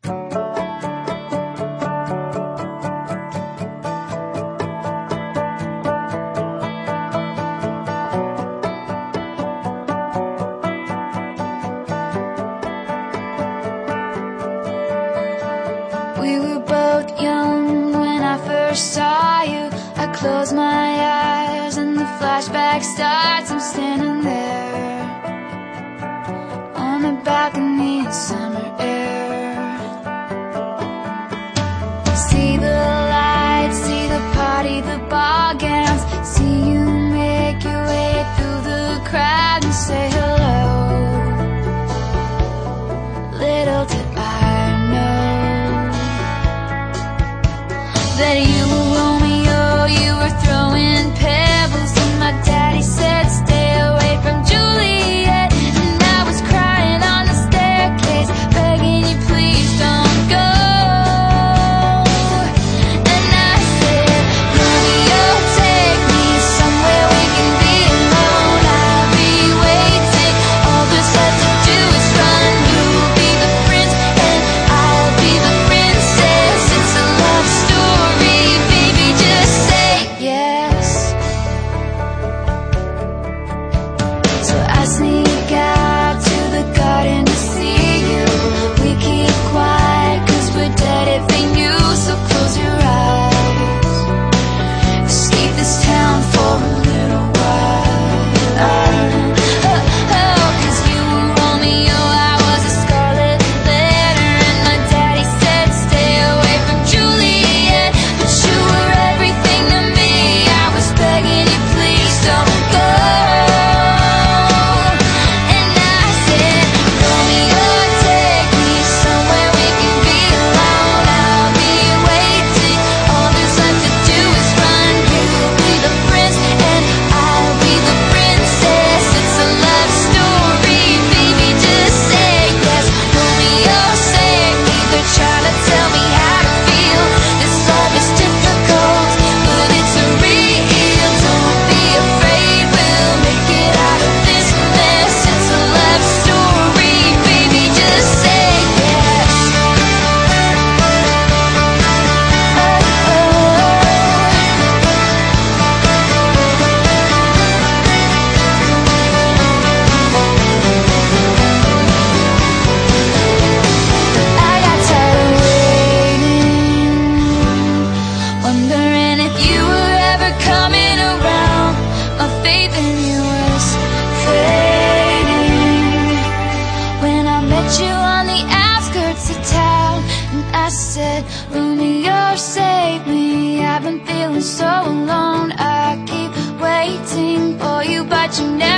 We were both young when I first saw you. I close my eyes and the flashback starts. I'm standing there on the balcony in summer air. See the lights, see the party, the ball gowns. See you make your way through the crowd and say hello. Little did I know that you were Romeo, you were throwing pebbles, and my daddy said stay away from Juliet. And I was crying on the staircase, begging you please don't go. And I said, Romeo, take me somewhere we can be alone. I'll be waiting, all there's left to do is run. You'll be the prince and I'll be the princess. It's a love story, baby, just say yes. So I sneak out to the garden to see you. We keep quiet cause we're dead if they knew. So close your eyes, escape this town for a little while. Cause you were Romeo, I was a scarlet letter, and my daddy said stay away from Juliet. But you were everything to me, I was begging you please don't go. And I said, Romeo, take me somewhere we can be alone. I'll be waiting, all there's left to do is run. You'll be the prince and I'll be the princess. It's a love story, baby, just say yes. Romeo, save me, they're trying to tell me how to feel. This love is difficult, but it's real. Don't be afraid, we'll make it out of this mess. It's a love story, baby, just say yes. I got tired of waiting, wondering if you were ever coming around. My faith in you was fading when I met you on the outskirts of town. And I said, Romeo, save me, I've been feeling so alone. I keep waiting for you, but you never